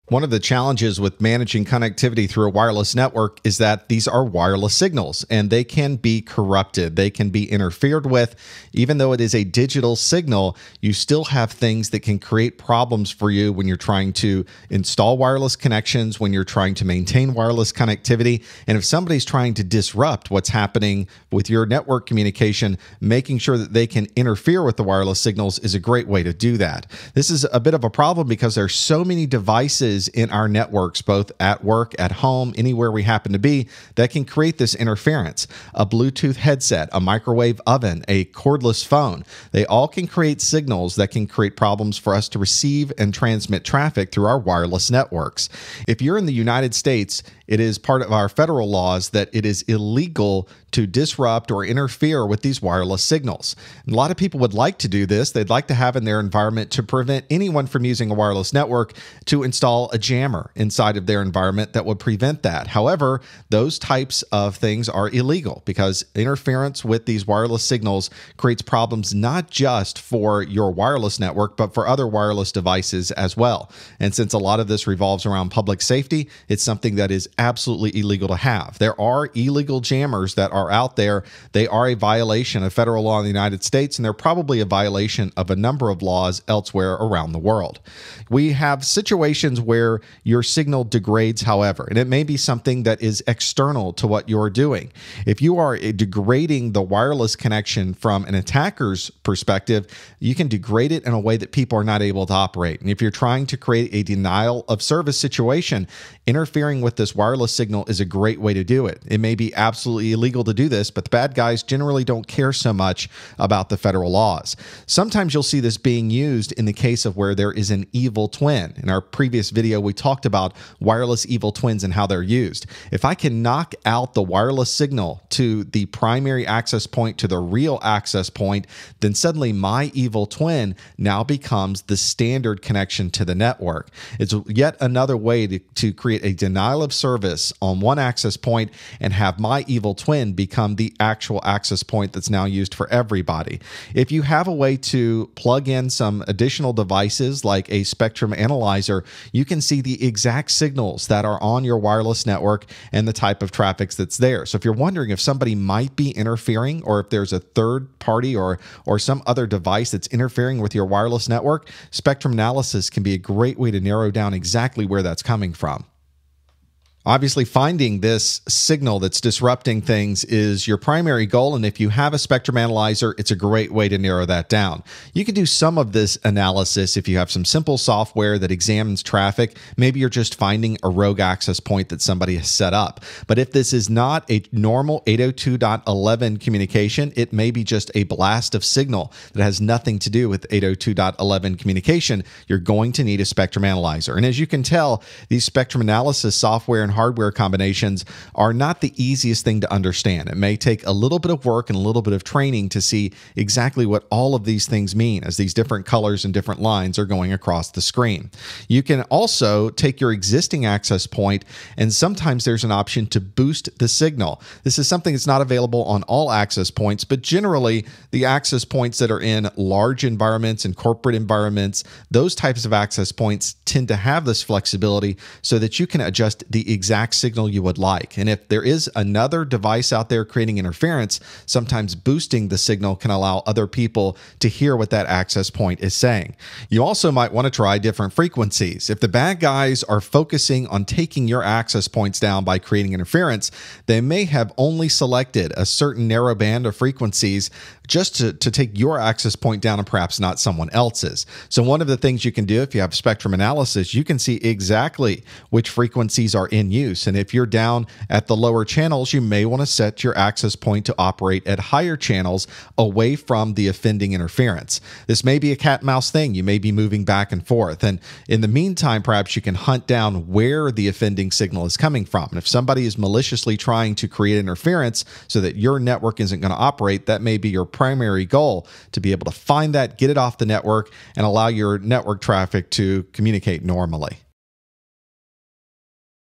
One of the challenges with managing connectivity through a wireless network is that these are wireless signals and they can be corrupted. They can be interfered with. Even though it is a digital signal, you still have things that can create problems for you when you're trying to install wireless connections, when you're trying to maintain wireless connectivity. And if somebody's trying to disrupt what's happening with your network communication, making sure that they can interfere with the wireless signals is a great way to do that. This is a bit of a problem because there's so many devices in our networks, both at work, at home, anywhere we happen to be, that can create this interference. A Bluetooth headset, a microwave oven, a cordless phone, they all can create signals that can create problems for us to receive and transmit traffic through our wireless networks. If you're in the United States, it is part of our federal laws that it is illegal to disrupt or interfere with these wireless signals. And a lot of people would like to do this. They'd like to have in their environment to prevent anyone from using a wireless network to install a jammer inside of their environment that would prevent that. However, those types of things are illegal because interference with these wireless signals creates problems not just for your wireless network, but for other wireless devices as well. And since a lot of this revolves around public safety, it's something that is absolutely illegal to have. There are illegal jammers that are out there. They are a violation of federal law in the United States, and they're probably a violation of a number of laws elsewhere around the world. We have situations where your signal degrades, however, and it may be something that is external to what you're doing. If you are degrading the wireless connection from an attacker's perspective, you can degrade it in a way that people are not able to operate. And if you're trying to create a denial of service situation, interfering with this wireless signal is a great way to do it. It may be absolutely illegal to do this, but the bad guys generally don't care so much about the federal laws. Sometimes you'll see this being used in the case of where there is an evil twin. In our previous video, we talked about wireless evil twins and how they're used. If I can knock out the wireless signal to the primary access point to the real access point, then suddenly my evil twin now becomes the standard connection to the network. It's yet another way to create a denial of service on one access point and have my evil twin become the actual access point that's now used for everybody. If you have a way to plug in some additional devices like a spectrum analyzer, you can see the exact signals that are on your wireless network and the type of traffic that's there. So if you're wondering if somebody might be interfering or if there's a third party or some other device that's interfering with your wireless network, spectrum analysis can be a great way to narrow down exactly where that's coming from. Obviously, finding this signal that's disrupting things is your primary goal, and if you have a spectrum analyzer, it's a great way to narrow that down. You can do some of this analysis if you have some simple software that examines traffic. Maybe you're just finding a rogue access point that somebody has set up. But if this is not a normal 802.11 communication, it may be just a blast of signal that has nothing to do with 802.11 communication. You're going to need a spectrum analyzer. And as you can tell, these spectrum analysis software and hardware combinations are not the easiest thing to understand. It may take a little bit of work and a little bit of training to see exactly what all of these things mean as these different colors and different lines are going across the screen. You can also take your existing access point, and sometimes there's an option to boost the signal. This is something that's not available on all access points, but generally the access points that are in large environments and corporate environments, those types of access points tend to have this flexibility so that you can adjust the exact signal you would like. And if there is another device out there creating interference, sometimes boosting the signal can allow other people to hear what that access point is saying. You also might want to try different frequencies. If the bad guys are focusing on taking your access points down by creating interference, they may have only selected a certain narrow band of frequencies just to take your access point down and perhaps not someone else's. So one of the things you can do if you have spectrum analysis, you can see exactly which frequencies are in use. And if you're down at the lower channels, you may want to set your access point to operate at higher channels away from the offending interference. This may be a cat and mouse thing. You may be moving back and forth. And in the meantime, perhaps you can hunt down where the offending signal is coming from. And if somebody is maliciously trying to create interference so that your network isn't going to operate, that may be your primary goal, to be able to find that, get it off the network, and allow your network traffic to communicate normally.